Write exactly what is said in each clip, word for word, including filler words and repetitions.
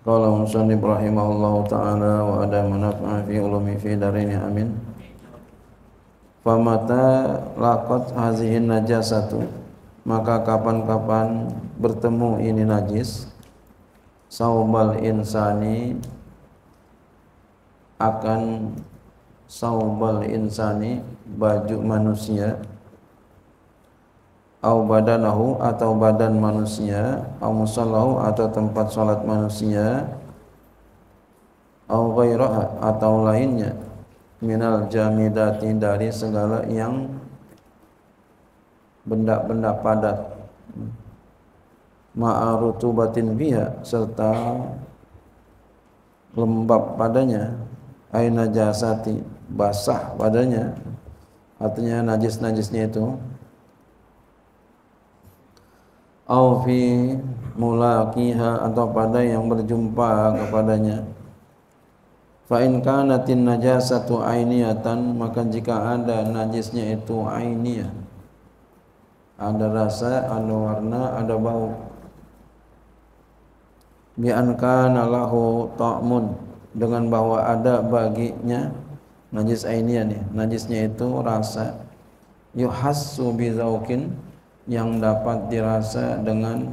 Qala musannif rahimahullahu ta'ala wa adama naf'a fi ulumi fi darini amin. Famata laqat hazihin najasatu, maka kapan-kapan bertemu ini najis, saubal insani, akan saubal insani, baju manusia, au badanahu, atau badan manusia, au musallahu, atau tempat salat manusia, au ghairaha, atau lainnya, minal jamidati, dari segala yang benda-benda padat, ma'arutubatin biha, serta lembab padanya, aina jasati, basah padanya, artinya najis-najisnya itu, au fi mulaqiha, atau pada yang berjumpa kepadanya. Fa in kanatin najasatu ainiyatan, maka jika ada najisnya itu ainiyah, ada rasa, ada warna, ada bau, bi an kana lahu ta'mun, dengan bahwa ada baginya najis ainiyah nih, najisnya itu rasa, yuhassu bi zauqin, yang dapat dirasa dengan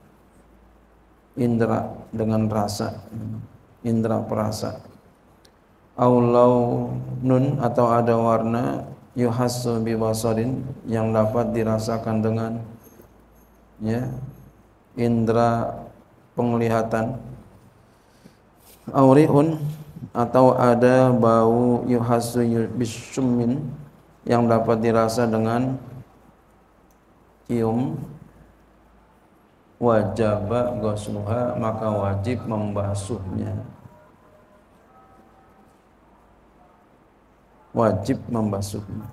indra, dengan rasa, indra perasa, au launun, atau ada warna, yuhassu bi basarin, yang dapat dirasakan dengan ya indra penglihatan, au riun, atau ada bau, yuhassu bisyummin, yang dapat dirasa dengan cium, wajaba ghusluha, maka wajib membasuhnya, wajib membasuhnya.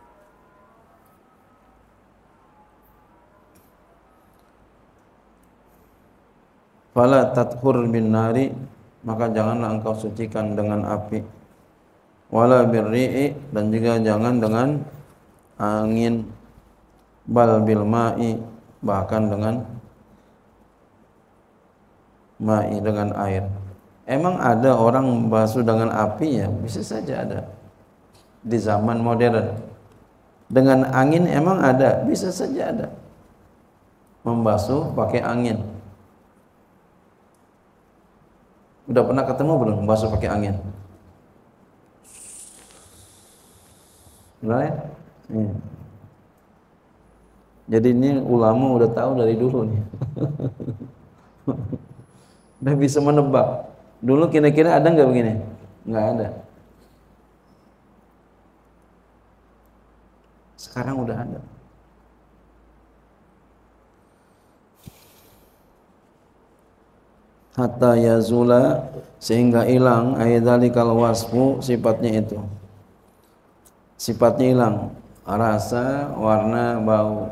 Fala tathur bin nari, maka janganlah engkau sucikan dengan api, wala birri'i, dan juga jangan dengan angin, bal bil ma'i, bahkan dengan ma'i, dengan air. Emang ada orang membasuh dengan api? Ya bisa saja ada di zaman modern. Dengan angin emang ada? Bisa saja ada. Membasuh pakai angin. Udah pernah ketemu belum membasuh pakai angin? Udah ya? Hmm. Jadi ini ulama udah tahu dari dulu nih. Udah bisa menebak. Dulu kira-kira ada nggak begini? Nggak ada. Sekarang udah ada. Hatta yazula, sehingga hilang, aidzalikal wasfu, sifatnya itu. Sifatnya hilang, rasa, warna, bau.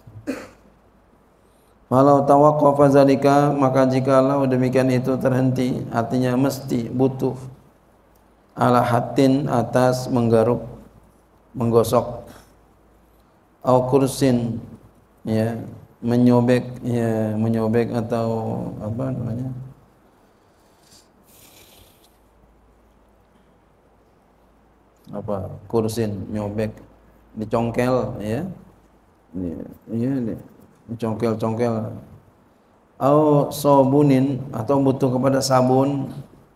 Walau tawaqqafa zalika, maka jikalau demikian itu terhenti, artinya mesti, butuh, ala hatin, atas menggaruk, menggosok, au kursin, ya, menyobek, ya, menyobek atau apa namanya, apa, kursin, nyobek, dicongkel, ya, ya, ya, congkel-congkel, au sabunin, atau butuh kepada sabun,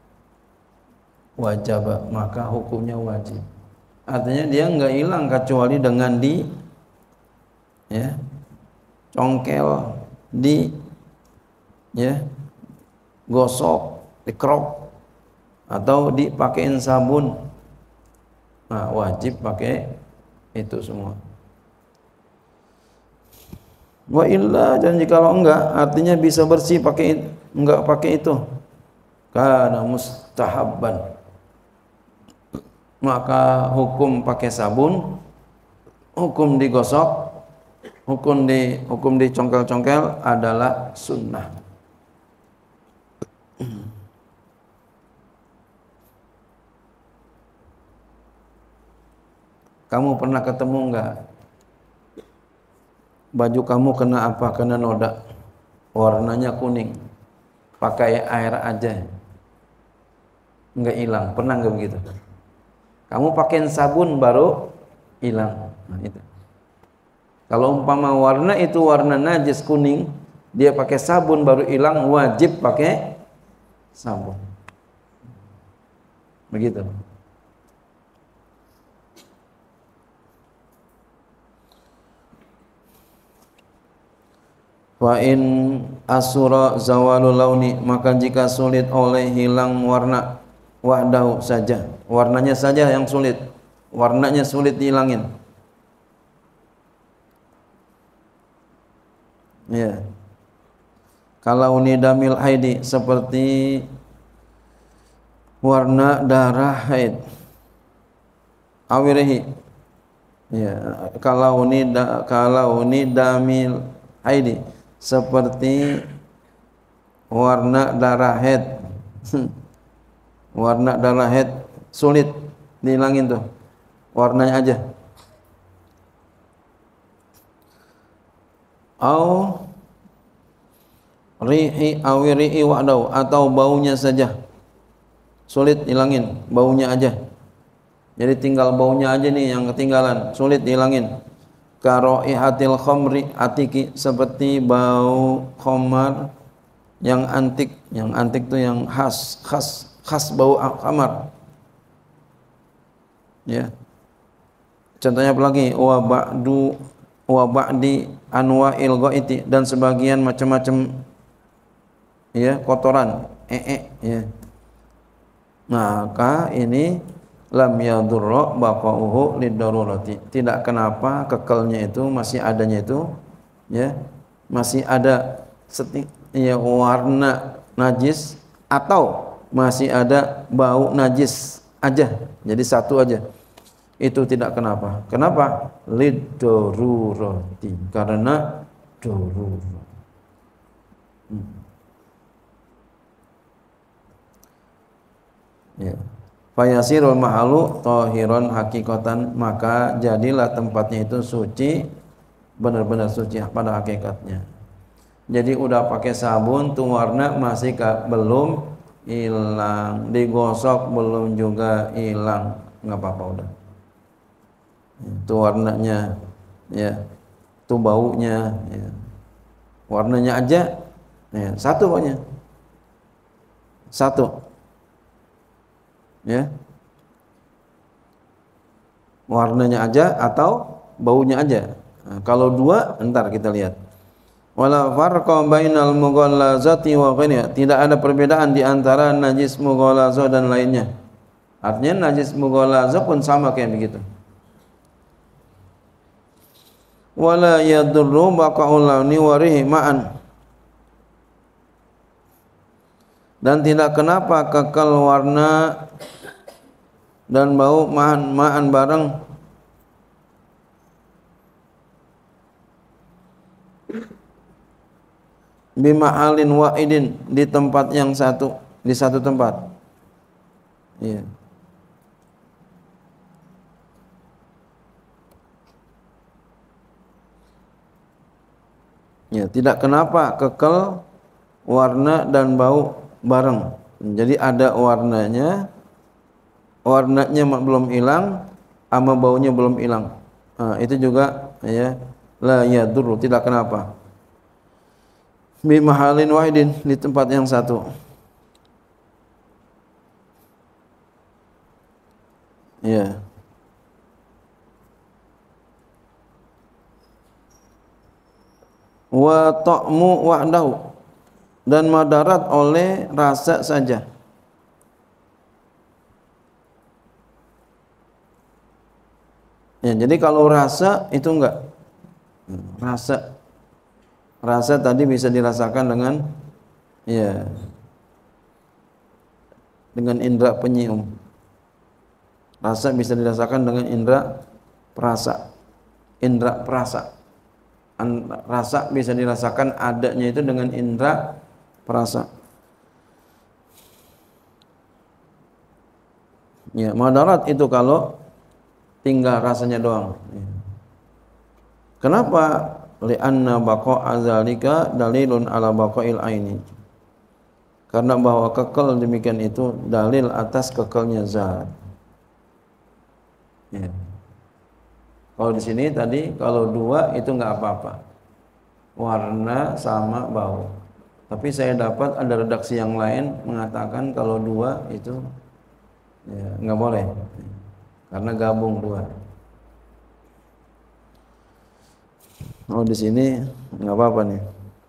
wajib, maka hukumnya wajib. Artinya dia enggak hilang kecuali dengan di ya congkel, di ya gosok, dikerok, atau dipakein sabun. Nah, wajib pakai itu semua. Wa illa, dan jikalau enggak, artinya bisa bersih pakai enggak pakai itu, kana mustahabban, maka hukum pakai sabun, hukum digosok, hukum di hukum dicongkel-congkel adalah sunnah. Kamu pernah ketemu enggak baju kamu kena apa? Kena noda, warnanya kuning, pakai air aja enggak hilang. Pernah enggak begitu? Kamu pakai sabun baru hilang. Nah, itu. Kalau umpama warna itu warna najis kuning, dia pakai sabun baru hilang, wajib pakai sabun. Begitu. Wa in asura zawalul launi, maka jika sulit oleh hilang warna wahdahu saja, warnanya saja yang sulit, warnanya sulit dihilangin. Ya. Kalau nidamil haidi, seperti warna darah haid. Awirihi. Ya, kalau nida kalau nidamil haidi, seperti warna darah haid. Warna darah haid sulit dihilangin tuh. Warnanya aja. Au rihi awirihi wa'dau, atau baunya saja sulit hilangin, baunya aja. Jadi tinggal baunya aja nih yang ketinggalan, sulit dihilangin. Karaihatil khamri atiki, seperti bau khamar yang antik, yang antik tuh yang khas, khas, khas bau khamar. Ya. Contohnya apa lagi? Wa ba'du wa ba'di anwa'il ghaiti, dan sebagian macam-macam ya kotoran, ee ya. Maka ini lam yadurra baqa'uhu lidarurati, tidak kenapa kekelnya itu, masih adanya itu ya, masih ada seti, ya warna najis atau masih ada bau najis aja, jadi satu aja. Itu tidak kenapa. Kenapa? Lidarurati, karena darurat. Hmm. Ya. Fayasirul mahalu tahiran hakikatan, maka jadilah tempatnya itu suci, benar-benar suci pada hakikatnya. Jadi udah pakai sabun tuh warna masih ka, belum hilang, digosok belum juga hilang, nggak apa-apa udah. Itu warnanya, ya, itu baunya, ya. Warnanya aja, ya, satu pokoknya, satu, ya, warnanya aja atau baunya aja. Nah, kalau dua, ntar kita lihat. Wala farqa bainal mughallazati wa ghairiha, tidak ada perbedaan di antara najis mughallazah dan lainnya. Artinya najis mughallazah pun sama kayak begitu. Wala yadurru baqa'ul launi warihi ma'an, dan tidak kenapa kekal warna dan bau ma'an ma'an bareng. Bimahalin wa'idin, di tempat yang satu, di satu tempat. Iya. Ya, tidak kenapa kekal warna dan bau bareng. Jadi ada warnanya, warnanya belum hilang, sama baunya belum hilang. Nah, itu juga ya, la yadurru, tidak kenapa. Bi mahalin wahidin, di tempat yang satu. Ya. Wa ta'mu wahdahu, dan madarat oleh rasa saja. Ya, jadi kalau rasa itu enggak. Rasa rasa tadi bisa dirasakan dengan ya, dengan indera penyium. Rasa bisa dirasakan dengan indera perasa. Indera perasa. Rasa bisa dirasakan adanya itu dengan indera perasa. Ya, madarat itu kalau tinggal rasanya doang. Kenapa? Li'anna baqa'a dzalika dalilun ala baqa'il aini. Karena bahwa kekal demikian itu dalil atas kekalnya zat. Ya. Kalau di sini tadi kalau dua itu nggak apa-apa, warna sama bau. Tapi saya dapat ada redaksi yang lain mengatakan kalau dua itu ya, nggak boleh, karena gabung dua. Oh di sini nggak apa-apa nih.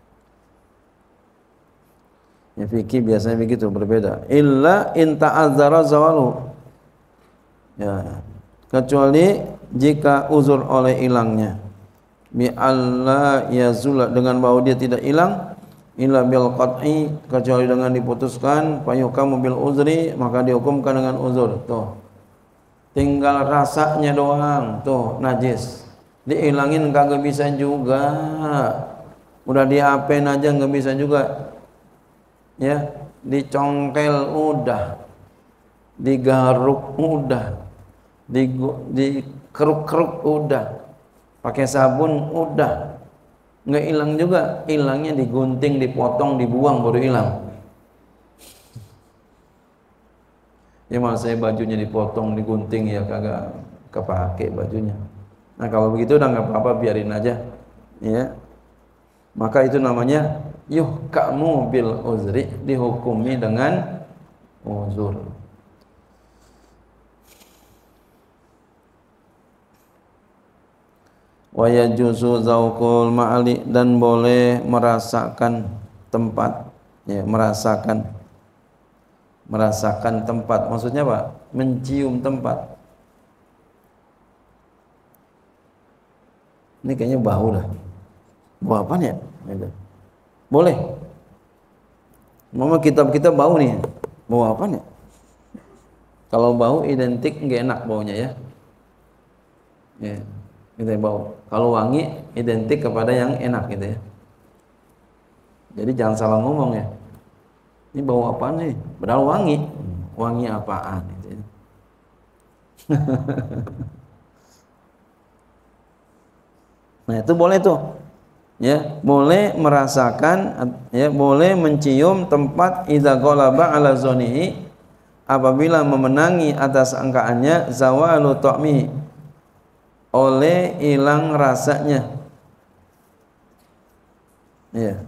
Ya fikih biasanya begitu, berbeda. Illa in ta'azzara zawalu. Ya, kecuali jika uzur oleh hilangnya. Bi alla yazula, dengan bahwa dia tidak hilang, illa bil qat'i, kecuali dengan diputuskan, fayukamu bil uzri, maka dihukumkan dengan uzur. Tuh. Tinggal rasanya doang, tuh najis. Dihilangin kagak bisa juga. Udah diapain aja nggak bisa juga. Ya, dicongkel udah, digaruk udah, dikeruk-keruk udah, pakai sabun udah, nggak hilang juga. Hilangnya digunting, dipotong, dibuang baru hilang. Ya malah saya bajunya dipotong, digunting ya kagak kepake bajunya. Nah kalau begitu udah nggak apa-apa, biarin aja. Ya, maka itu namanya yuh kamu bil uzri, dihukumi dengan uzur. Wa yajuzu zauqul ma'ali, dan boleh merasakan tempat, ya merasakan merasakan tempat. Maksudnya apa? Mencium tempat. Ini kayaknya bau dah. Bau apa ya? Boleh. Mama kitab-kitab bau nih. Bau apa nih? Kalau bau identik nggak enak baunya ya. Ya, gitu ya bau. Kalau wangi identik kepada yang enak gitu ya. Jadi jangan salah ngomong ya. Ini bau apaan nih? Padahal wangi. Wangi apaan gitu ya. Nah, itu boleh tuh. Ya, boleh merasakan, ya, boleh mencium tempat idza ghalaba ala zonihi, apabila memenangi atas angkaannya zawalu ta'mi, oleh hilang rasanya. Ya.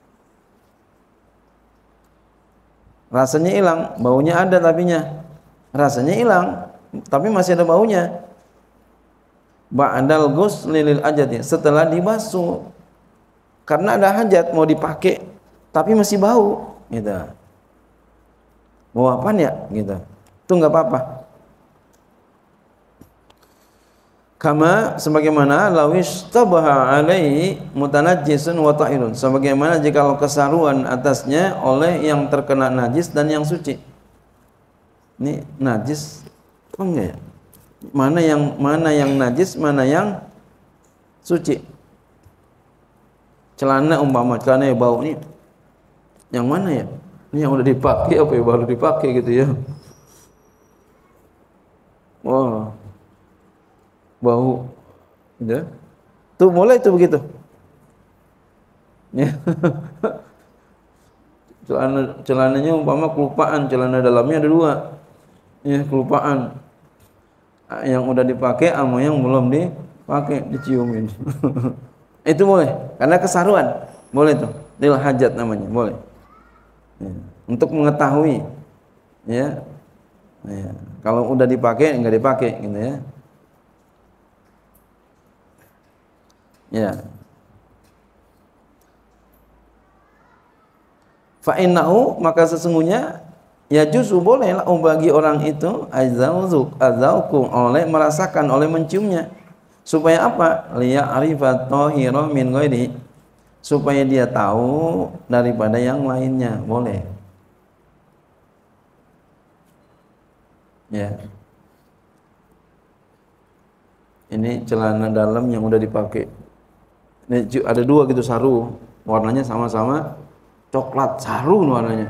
Rasanya hilang, baunya ada tapinya. Rasanya hilang, tapi masih ada baunya. Ba'dal ghusli lil ajati, setelah dibasuh. Karena ada hajat mau dipakai tapi masih bau gitu. Bau apaan ya gitu. Itu enggak apa-apa. Kama sebagaimana lawis tabaha alaihi mutanajjisun wa tahirun, sebagaimana jika kesaruan atasnya oleh yang terkena najis dan yang suci. Ini najis apa enggak ya? Mana yang mana yang najis, mana yang suci? Celana umpama celana yang bau ini yang mana ya? Ini yang udah dipakai apa ya, baru dipakai gitu ya. Wah, bau gitu. Tuh mulai tuh begitu ya. celana celananya umpama kelupaan, celana dalamnya ada dua ya, kelupaan, yang udah dipakai sama yang belum dipakai diciumin. Itu boleh, karena kesaruan. Boleh tuh, lil hajat namanya, boleh. Ya. Untuk mengetahui, ya. Ya. Kalau udah dipakai, enggak dipakai, gitu ya. Ya. Fa innahu, maka sesungguhnya ya justru bolehlah bagi orang itu azauq azauqu, oleh merasakan, oleh menciumnya. Supaya apa? Liya arifat tahira min ghairi, supaya dia tahu daripada yang lainnya. Boleh. Ya. Ini celana dalam yang udah dipakai. Ini ada dua gitu saru, warnanya sama-sama coklat, saru warnanya.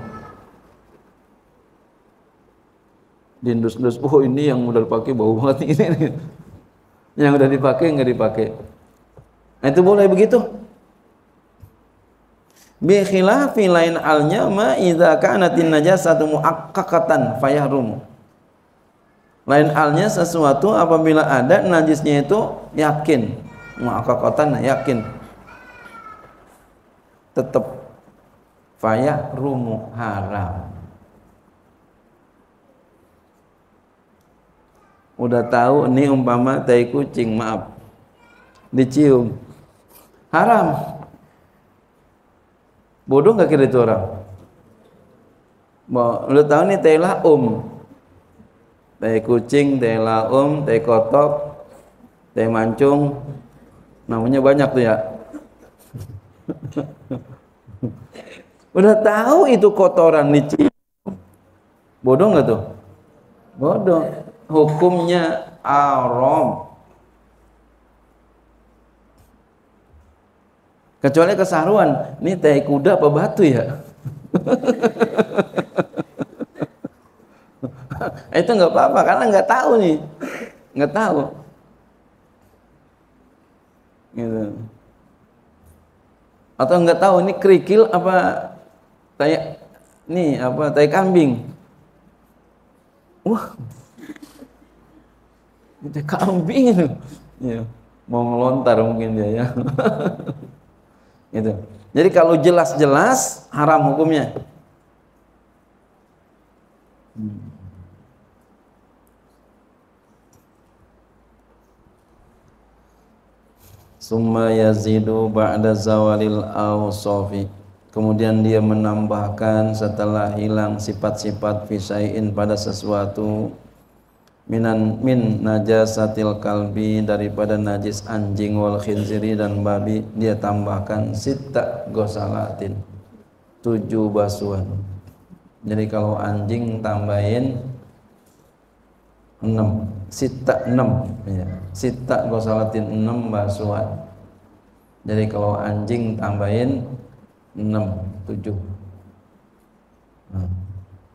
Dindus-dus, oh ini yang udah dipakai bau banget ini. Yang udah dipakai nggak dipakai. Nah, itu boleh begitu. Bi khilafi lain alnya ma idza kanatin najasatu muaqqaqatan fayahrum. Lain halnya sesuatu apabila ada najisnya itu yakin, muaqqaqatan yakin, tetap fayahrumu haram. Udah tahu ini umpama tai kucing, maaf, dicium haram. Bodoh nggak kira itu orang? Mau udah tahu nih tai laum, tai kucing, tai laum, tai kotok, tai mancung, namanya banyak tuh ya. Udah tahu itu kotoran dicium, bodoh nggak tuh? Bodoh. Hukumnya haram. Kecuali kesaruan, ini tai kuda apa batu ya? Itu nggak apa-apa karena nggak tahu nih, nggak tahu. Gitu. Atau nggak tahu ini kerikil apa tai, nih apa tai kambing. Wah, itu kambing itu, ya, mau ngelontar mungkin dia ya. Gitu. Jadi kalau jelas-jelas haram hukumnya. Hmm. Summa yazidu ba'da zawalil awsafi. Kemudian dia menambahkan setelah hilang sifat-sifat fisai'in pada sesuatu minan min najasatil kalbi, daripada najis anjing wal khinziri dan babi, dia tambahkan sita gosalatin, tujuh basuhan. Jadi kalau anjing tambahin enam, sita enam ya. Sita gosalatin enam basuhan. Jadi kalau anjing tambahin enam, tujuh. Hmm.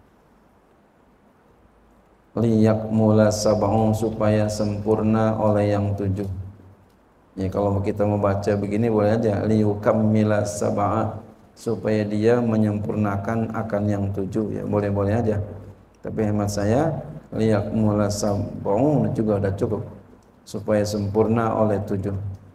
Liyak mula sab'un, supaya sempurna oleh yang tujuh. Ya kalau kita membaca begini boleh aja liyukammila sab'a, supaya dia menyempurnakan akan yang tujuh, ya boleh-boleh aja. Tapi hemat saya liyak mula sab'un juga udah cukup, supaya sempurna oleh tujuh.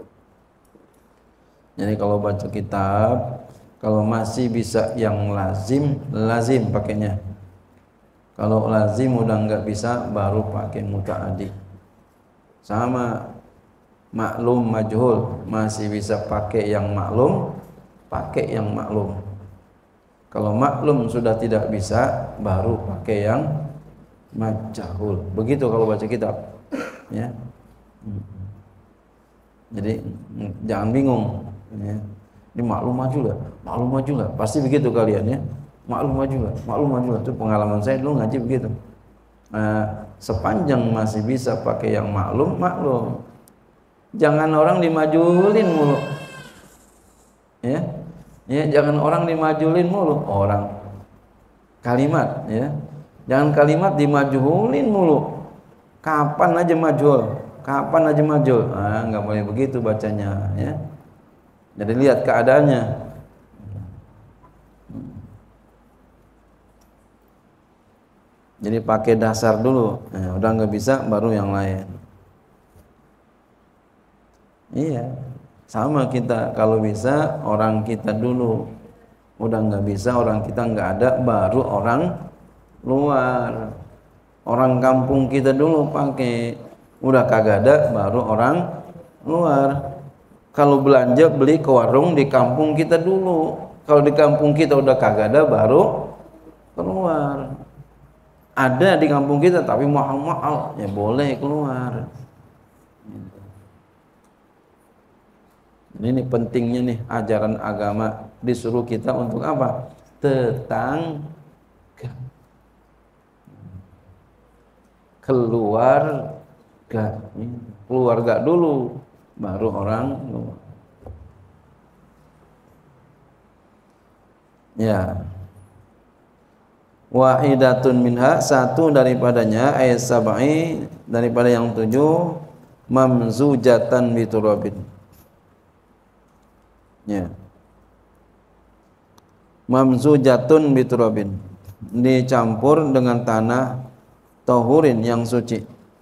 Jadi kalau baca kitab, kalau masih bisa yang lazim, lazim pakainya. Kalau lazim udah nggak bisa, baru pakai muta'addi. Sama maklum majhul, masih bisa pakai yang maklum, pakai yang maklum. Kalau maklum sudah tidak bisa, baru pakai yang majhul. Begitu kalau baca kitab, ya. Jadi jangan bingung, ya. Ini maklum maju lah, maklum maju lah, pasti begitu kalian ya. Maklum maju lah, maklum maju lah. Itu pengalaman saya dulu ngaji begitu. Nah, sepanjang masih bisa pakai yang maklum, maklum. Jangan orang dimajulin mulu, ya, ya jangan orang dimajulin mulu. Orang kalimat, ya, jangan kalimat dimajulin mulu. Kapan aja majul, kapan aja majul. Ah, nggak boleh begitu bacanya, ya. Jadi lihat keadaannya. Jadi pakai dasar dulu, nah, udah nggak bisa baru yang lain. Iya, sama kita kalau bisa orang kita dulu, udah nggak bisa orang kita nggak ada, baru orang luar. Orang kampung kita dulu pakai, udah kagak ada, baru orang luar. Kalau belanja beli ke warung di kampung kita dulu, kalau di kampung kita udah kagak ada, baru keluar. Ada di kampung kita tapi mahal-mahal, ya boleh keluar. Ini pentingnya nih ajaran agama, disuruh kita untuk apa? Tetangga, keluarga, keluarga dulu, baru orang luar. Ya. Wahidatun minha, satu daripadanya, ayat sab'i, daripada yang tujuh, mamzujatan biturabin. Ya. mamzujatun biturabin, dicampur dengan tanah tahurin yang suci.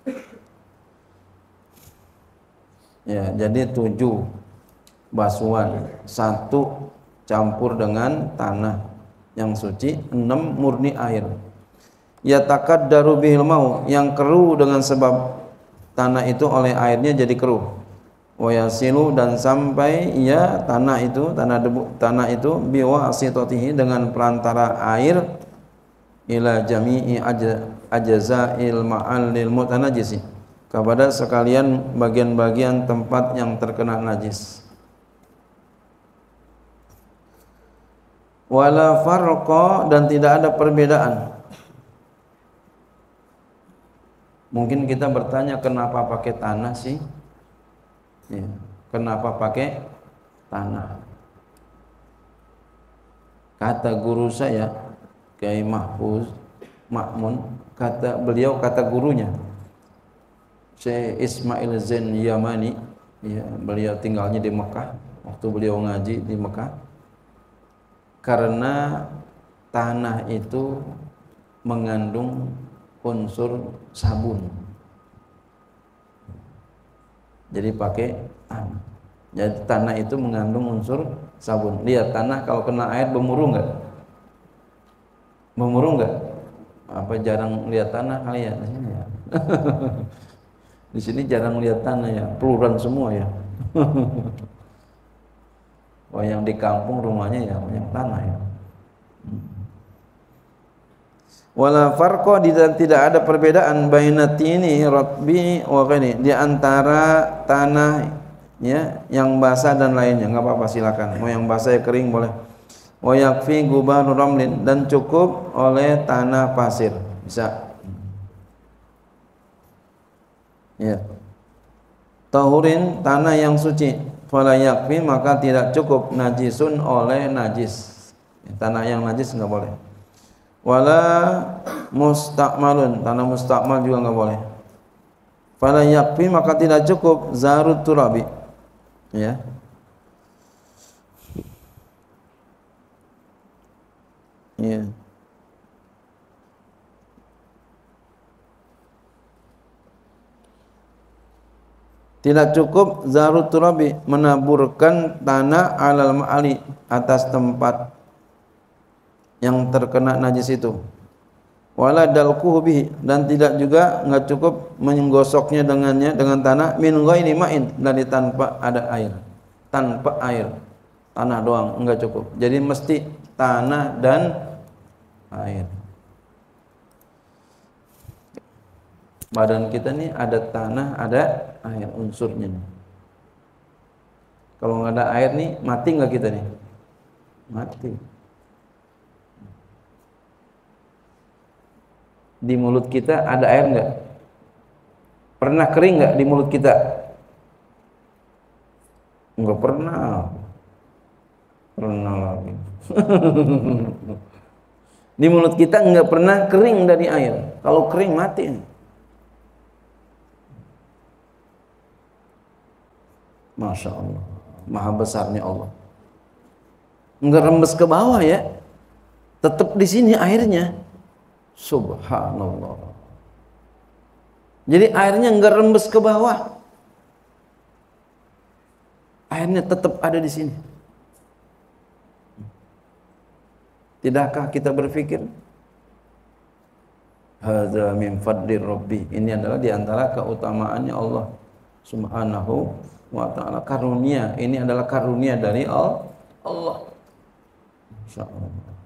Ya, jadi tujuh basuhan, satu campur dengan tanah yang suci, enam murni air. Yatakaddaru bihil mau, yang keruh dengan sebab tanah itu oleh airnya jadi keruh. Wayasilu, dan sampai ya tanah itu, tanah debu, tanah itu biwasitatihi, dengan perantara air, ila jami'i ajzail ma'allil mutanajjisi, kepada sekalian bagian-bagian tempat yang terkena najis. Wala farqa, dan tidak ada perbedaan. Mungkin kita bertanya, kenapa pakai tanah sih? Ya, kenapa pakai tanah? Kata guru saya, Kiai Mahfuz Ma'mun, kata beliau, kata gurunya Syekh Ismail Zain Yamani, ya, beliau tinggalnya di Mekah waktu beliau ngaji di Mekah, karena tanah itu mengandung unsur sabun, jadi pakai tanah. Jadi tanah itu mengandung unsur sabun. Lihat tanah kalau kena air bermuru enggak? Bermuru enggak? Apa jarang lihat tanah kali ya di sini ya? Di sini jarang lihat tanah ya, peluran semua ya. Oh, yang di kampung rumahnya ya yang tanah ya. Wala farqa, tidak ada perbedaan bainatini ratbi wa ghani, di antara tanah ya yang basah dan lainnya. Enggak apa-apa, silakan. Mau yang basah ya kering boleh. Wa yakfi gubaru ramlin, dan cukup oleh tanah pasir, bisa. Ya. Tahurin, tanah yang suci. Fala yakfi, maka tidak cukup. Najisun, oleh najis. Tanah yang najis enggak boleh. Wala mustakmalun, tanah mustakmal juga enggak boleh. Fala yakfi, maka tidak cukup. Zarut turabi, ya. Ya. Tidak cukup zarut turabi, menaburkan tanah alal ma'ali, atas tempat yang terkena najis itu. Wala dalquhu bihi, dan tidak juga enggak cukup menggosoknya dengannya, dengan tanah, min ghairi ma'in, dari tanpa ada air. Tanpa air, tanah doang enggak cukup. Jadi mesti tanah dan air. Badan kita nih ada tanah, ada air, unsurnya nih. Kalau nggak ada air nih, mati nggak kita nih? Mati. Di mulut kita ada air nggak? Pernah kering nggak di mulut kita? Nggak pernah. Pernah lagi. Di mulut kita nggak pernah kering dari air. Kalau kering mati. Masya Allah, maha besarnya Allah. Nggak rembes ke bawah ya, tetap di sini airnya. Subhanallah. Jadi airnya nggak rembes ke bawah, airnya tetap ada di sini. Tidakkah kita berpikir, hadza min fadlir rabbi, ini adalah diantara keutamaannya Allah Subhanahu wa ta'ala, karunia, ini adalah karunia dari Allah. Insyaallah.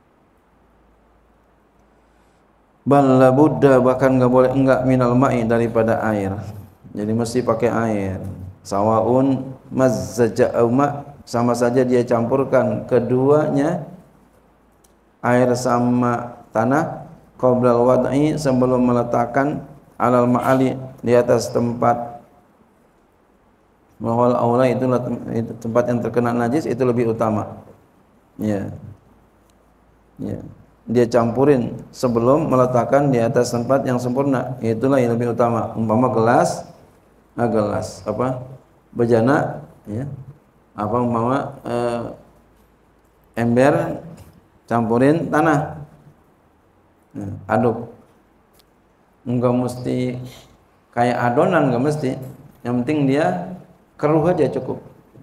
Bal la budda, bahkan enggak boleh enggak minal ma'i, daripada air. Jadi mesti pakai air. Sawaun mazzaja au ma, sama saja dia campurkan keduanya, air sama tanah, qoblal wad'i, sebelum meletakkan, alal ma'ali, di atas tempat. Wal aula, itulah tempat yang terkena najis, itu lebih utama. Ya. Ya. Dia campurin sebelum meletakkan di atas tempat yang sempurna, itulah yang lebih utama. Umpama gelas, ah gelas apa? Bejana, ya. Apa umpama eh, ember campurin tanah, nah, aduk. Enggak mesti kayak adonan, enggak mesti. Yang penting dia keruh aja cukup.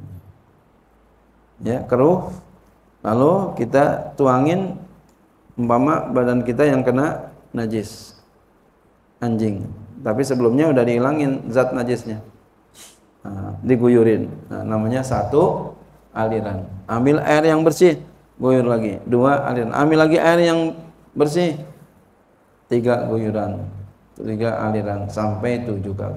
Ya, keruh. Lalu kita tuangin umpama badan kita yang kena najis anjing. Tapi sebelumnya udah dihilangin zat najisnya. Nah, diguyurin. Nah, namanya satu aliran. Ambil air yang bersih, guyur lagi. Dua aliran. Ambil lagi air yang bersih. Tiga guyuran. Tiga aliran sampai tujuh kali.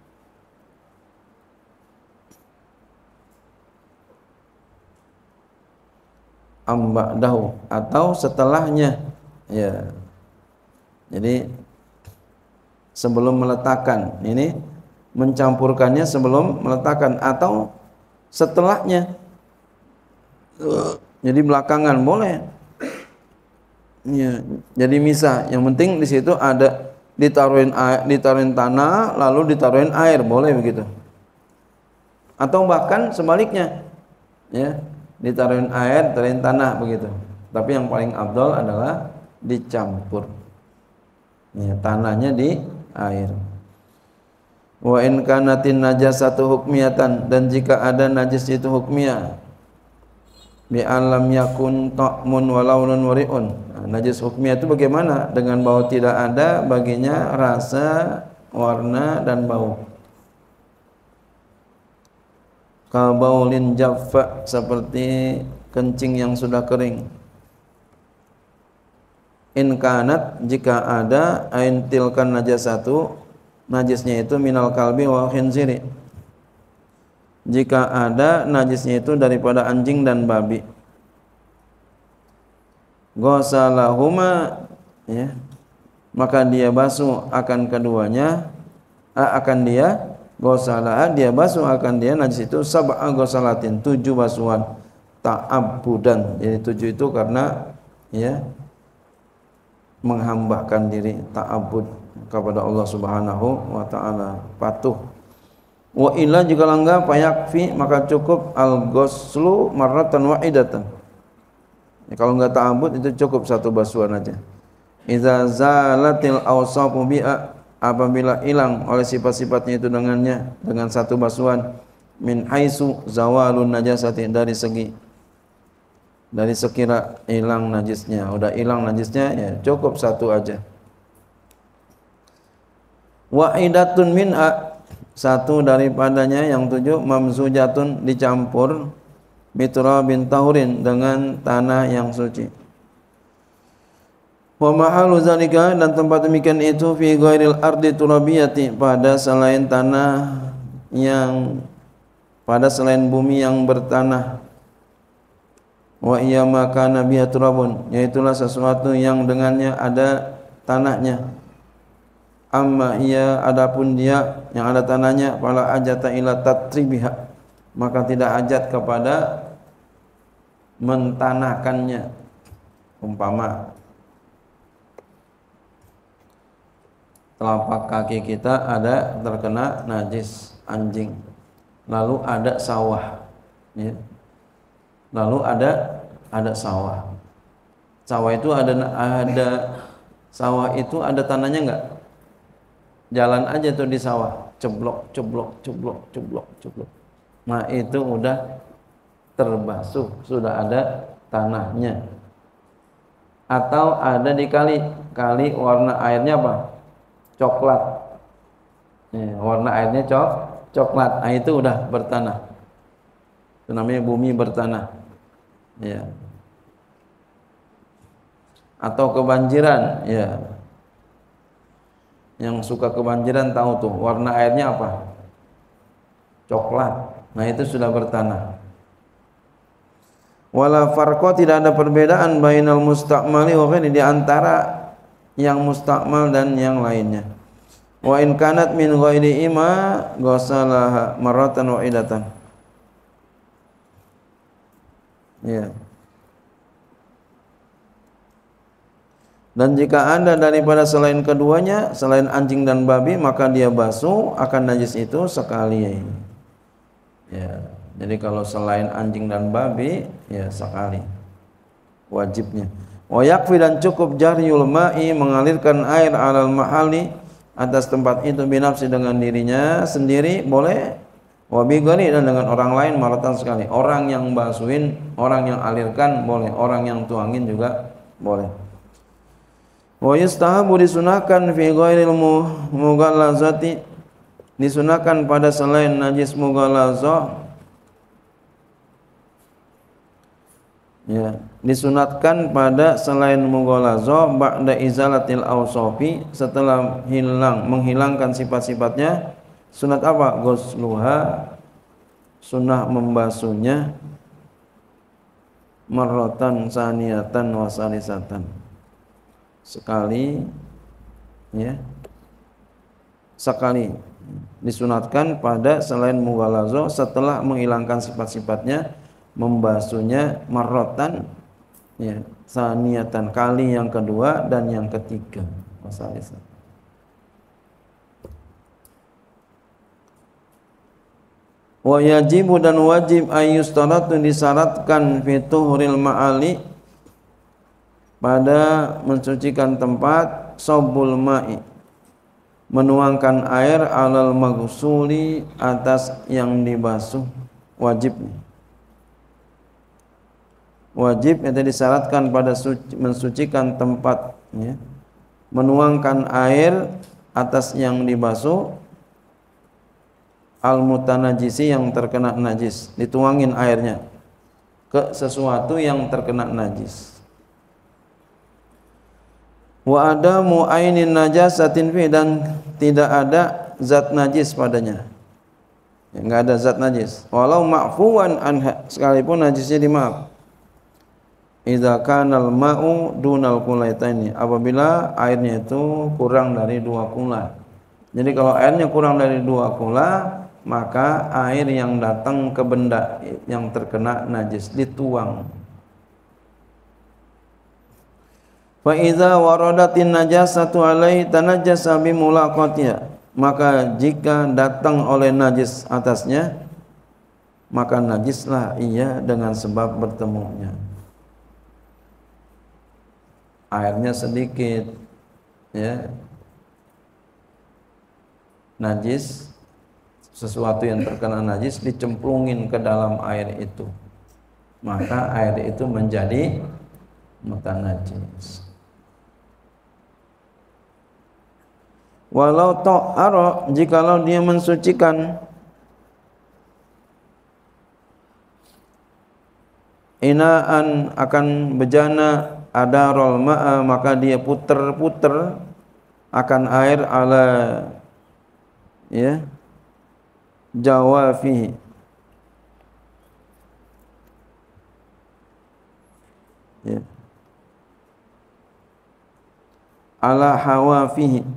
Amba dahu atau setelahnya, ya. Jadi sebelum meletakkan, ini mencampurkannya sebelum meletakkan atau setelahnya. Jadi belakangan boleh. Ya, jadi misah. Yang penting di situ ada ditaruhin air, ditaruhin tanah, lalu ditaruhin air, boleh begitu. Atau bahkan sebaliknya, ya, ditaruhin air, ditaruhin tanah begitu. Tapi yang paling afdal adalah dicampur. Ya, tanahnya di air. Wa in kanatin najasatu hukmiyatan, dan jika ada najis itu hukmiyah, bi alam yakun ta'mun wa launun wari'un. Nah, najis hukmiyah itu bagaimana? Dengan bau tidak ada baginya rasa, warna dan bau. Kabaulin jaffa, seperti kencing yang sudah kering. In kanat, jika ada ain tilkan najasatu, najisnya itu minal kalbi wa khinziri, jika ada najisnya itu daripada anjing dan babi. Ghasalahuma, ya, maka dia basuh akan keduanya, akan dia ghasalah, dia basuh akan dia najis itu sab'a ghasalatin, tujuh basuhan ta'abbudan. Jadi tujuh itu karena, ya, menghambakan diri, ta'abbud kepada Allah Subhanahu wa taala, patuh. Wa illa jika langga fayakfi, maka cukup al-ghuslu marratan wahidatan. Ya, kalau enggak ta'abbud itu cukup satu basuhan aja. Idza zalatil awsafu bi'a, apabila hilang oleh sifat-sifatnya itu dengannya, dengan satu basuhan. Min haitsu zawalun najasati, dari segi dari sekira hilang najisnya. Udah hilang najisnya, ya cukup satu aja. Wahidatun min'a, satu daripadanya, yang tujuh, mamzujatun, dicampur, biturabin tahurin, dengan tanah yang suci. Wa mahalu zalika, dan tempat demikian itu, fi ghairil ardi turabiyati, pada selain tanah yang, pada selain bumi yang bertanah. Wa iya maka nabiya turabun, yaitulah sesuatu yang dengannya ada tanahnya. Amma ia, adapun dia yang ada tanahnya, fala ajata ila tatribiha, maka tidak ajat kepada mentanahkannya. Umpama telapak kaki kita ada terkena najis anjing, lalu ada sawah, ya. Lalu ada ada sawah. Sawah itu ada ada sawah itu ada tanahnya enggak? Jalan aja tuh di sawah, ceblok, ceblok, ceblok, ceblok, ceblok. Nah, itu udah terbasuh, sudah ada tanahnya. Atau ada di kali, kali warna airnya apa? Coklat. Ya, warna airnya cok, coklat. Nah, itu udah bertanah. Itu namanya bumi bertanah. Ya. Atau kebanjiran, ya. Yang suka kebanjiran tahu tuh, warna airnya apa? Coklat. Nah, itu sudah bertanah. Wala farqa, tidak ada perbedaan bainal musta'mali wa ghairi, di antara yang musta'mal dan yang lainnya. Wa in kanat min ghairi ima ghasalaha marratan wahidatan. Ya. Dan jika ada daripada selain keduanya, selain anjing dan babi, maka dia basuh akan najis itu sekali. Ya. Jadi kalau selain anjing dan babi, ya sekali. wajibnya. Wa yakfi dan cukup jaryul ma'i mengalirkan air alal mahali atas tempat itu binafsi dengan dirinya sendiri boleh, wa bi ghairi dan dengan orang lain maratan sekali. Orang yang basuhin, orang yang alirkan boleh, orang yang tuangin juga boleh. Wa yustahabu disunahkan fi ghairil mughallazati, disunahkan pada selain najis mughallazah, ya, disunatkan pada selain mughallazah ba'da izalatil awsafi, setelah hilang menghilangkan sifat-sifatnya. Sunat apa? Ghusluha, sunnah membasuhnya, marratan saniyatan wa salisatan, sekali, ya, sekali disunatkan pada selain mughallazah setelah menghilangkan sifat-sifatnya, membasuhnya marratan, ya, saniyatan, kali yang kedua dan yang ketiga, wa salisatan. Wa yajibu dan wajib ayyustaratu disyaratkan fi tuhuril ma'ali, pada mensucikan tempat, sobul ma'i, menuangkan air, alal maghsuli atas yang dibasuh, wajib wajib itu disyaratkan pada suci, mensucikan tempat, ya, menuangkan air atas yang dibasuh, al mutanajisi yang terkena najis, dituangin airnya ke sesuatu yang terkena najis. Wa adamu ainin najasatin fi, dan tidak ada zat najis padanya, ya, enggak ada zat najis, walau ma'fuwan anha, sekalipun najisnya dimaaf. Idza kanal ma'u dunal kulaitaini, apabila airnya itu kurang dari dua kula. Jadi kalau airnya kurang dari dua kula, maka air yang datang ke benda yang terkena najis dituang. Fa idza waradatin najasatu alaihi tanajjasa bi mulaqatiha, maka jika datang oleh najis atasnya, maka najislah ia dengan sebab bertemunya. Airnya sedikit, ya, najis, sesuatu yang terkena najis dicemplungin ke dalam air itu, maka air itu menjadi mutanajis. Walau ta'ara, jikalau dia mensucikan inaan akan bejana, adarul ma'a, maka dia puter-puter akan air ala, ya, jawafihi, ya, ala hawafihi,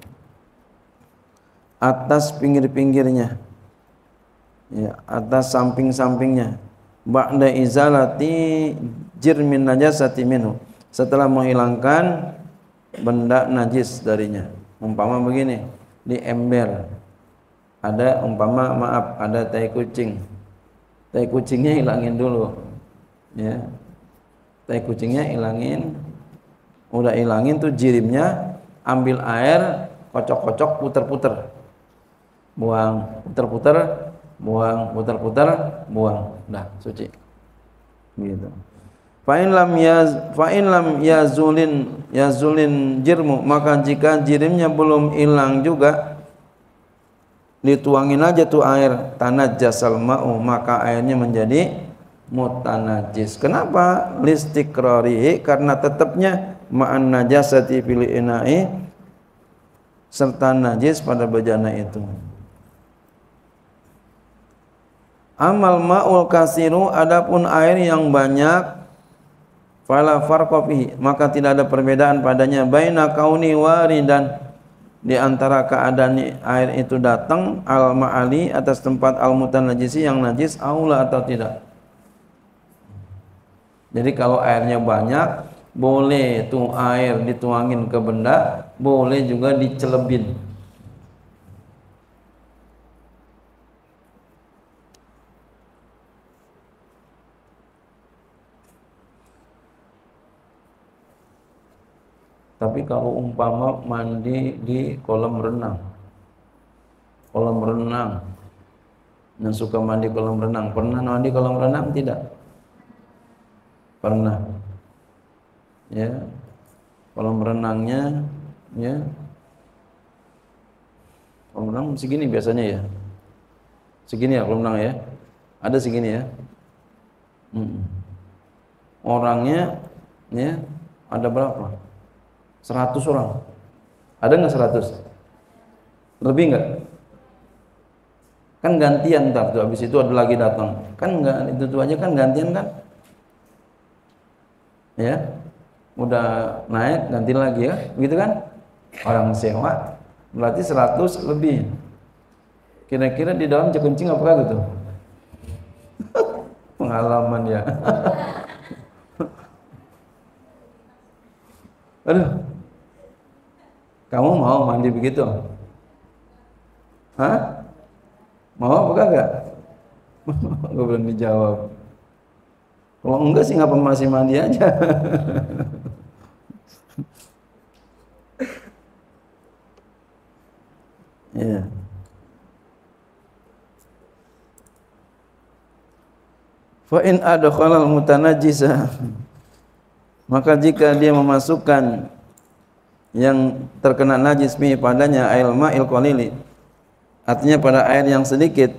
atas pinggir-pinggirnya, ya, atas samping-sampingnya, ba'da izalati jirmin najasati minhu, setelah menghilangkan benda najis darinya. Umpama begini, di ember ada, umpama maaf, ada tai kucing, tai kucingnya hilangin dulu, ya, tai kucingnya hilangin, udah hilangin tuh jirimnya, ambil air, kocok-kocok, puter-puter, buang, puter-puter, buang, puter-puter, buang, dah suci, gitu. Fa'in lam ya fa'in lam yazulin yazulin jirmu, maka jika jirimnya belum hilang juga, dituangin aja tuh air, tanajjasal ma'u, maka airnya menjadi mutanajis. Kenapa? Listiqrarihi, karena tetapnya ma'an najasati fil ina'i, serta najis pada bejana itu. Amal ma'ul kasiru, adapun air yang banyak, fala farqa fihi, maka tidak ada perbedaan padanya, baina kauni waridan, di antara keadaan air itu datang, al ma'ali, atas tempat al mutanajisi yang najis, aula atau tidak. Jadi kalau airnya banyak, boleh tuh air dituangin ke benda, boleh juga dicelebin. Tapi kalau umpama mandi di kolam renang, kolam renang, yang suka mandi kolam renang, pernah mandi kolam renang tidak? Pernah. Ya, kolam renangnya, ya, kolam renang segini biasanya ya, segini ya kolam renang ya, ada segini ya. Hmm. Orangnya, ya, ada berapa? Seratus orang. Ada nggak seratus? Lebih nggak? Kan gantian ntar tuh, habis itu ada lagi datang. Kan nggak, itu tuh aja kan gantian kan? Ya, udah naik ganti lagi ya, gitu kan? Orang sewa berarti seratus lebih. Kira-kira di dalam kencing apakah gitu? Pengalaman ya. Aduh, kamu mau mandi begitu? Hah? Mau apa kagak? Gue belum dijawab. Kalau enggak sih ngapa masih mandi aja? Ya. Fa in adkhalal mutanajjisa, maka jika dia memasukkan yang terkena najis mi padanya ail ma'il qalili, artinya pada air yang sedikit,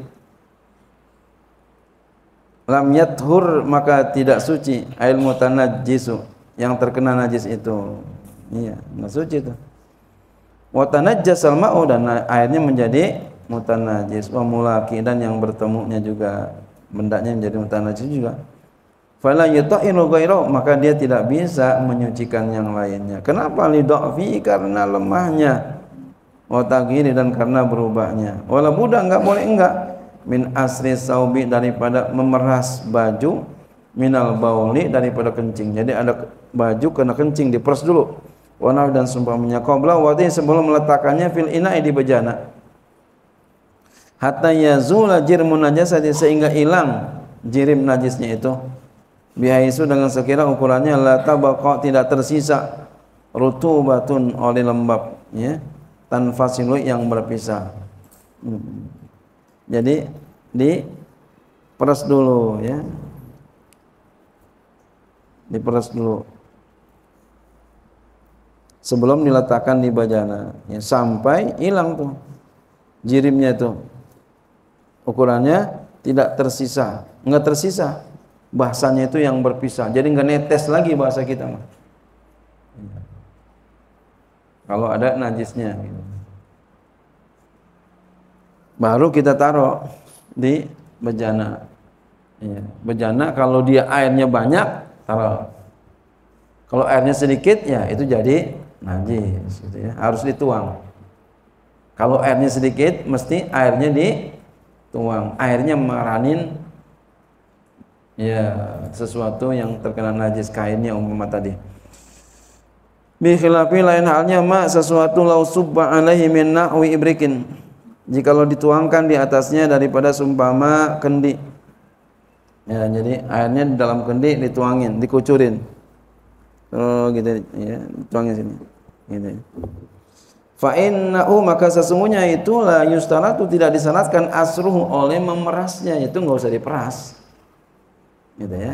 lam yathur, maka tidak suci ail mutanajjisu, yang terkena najis itu. Iya, enggak suci itu. Wa tanajjasal ma'u, dan airnya menjadi mutanajis, wa mulaki, dan yang bertemunya juga bendanya menjadi mutanajis juga. Fala yutahiru ghairu, maka dia tidak bisa menyucikan yang lainnya. Kenapa? Li dha'fi, karena lemahnya, wa taghyiri, dan karena berubahnya. Wala buddha, enggak boleh enggak, min asri saubi, daripada memeras baju, minal bauli, daripada kencing. Jadi ada baju kena kencing, diperas dulu. Wa naw, dan seumpamanya, qabla wadi, sebelum meletakkannya, fil ina'i, di bejana, hatta yazula jirmun najasati, sehingga hilang jirim najisnya itu, bihaisu, dengan sekira ukurannya, la tabaqa, tidak tersisa, rutubatun, oleh lembab, ya, tanfasilu, yang berpisah. Hmm. Jadi diperas dulu, ya, diperas dulu sebelum diletakkan di bajana, ya, sampai hilang tuh jirimnya itu, ukurannya tidak tersisa, enggak tersisa, bahasanya itu yang berpisah, jadi enggak netes lagi bahasa kita mah, kalau ada najisnya gitu. Baru kita taruh di bejana, ya, bejana kalau dia airnya banyak, taruh. Kalau airnya sedikit, ya itu jadi najis gitu, ya, harus dituang. Kalau airnya sedikit, mesti airnya dituang. Airnya meranin, ya, sesuatu yang terkena najis, kainnya umpama tadi. Bi khilafi, lain halnya, ma, sesuatu lau subba alaihi min nahwi ibrikin, jikalau dituangkan di atasnya daripada sumpama kendi. Ya, jadi airnya di dalam kendi dituangin, dikucurin. Oh gitu, ya, dituangin sini. Gitu. Fa innahu, maka sesungguhnya itulah yustaratu, tidak disyaratkan asruhu, oleh memerasnya, itu enggak usah diperas. Gitu ya.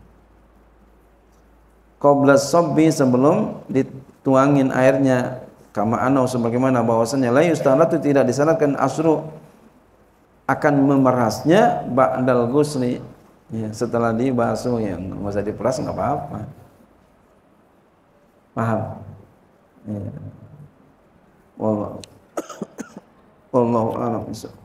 Qabla sabbi, sebelum dituangin airnya, kama anau, sebagaimana bahwasanya la yustaratu, tidak disyaratkan asru, akan memerasnya, ba'dal ghusli, ya, setelah dibasuh, yang enggak usah diperas, enggak apa-apa. Paham? Ya. Wallahu wallahu a'lam.